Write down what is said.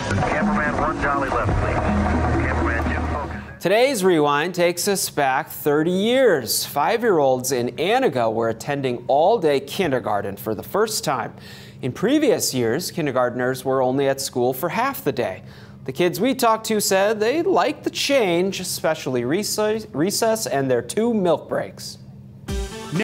Cameraman 1 Jolly left, please. Cameraman 2 focus. Today's Rewind takes us back 30 years. 5-year-olds in Antigo were attending all-day kindergarten for the first time. In previous years, kindergartners were only at school for half the day. The kids we talked to said they liked the change, especially recess and their 2 milk breaks.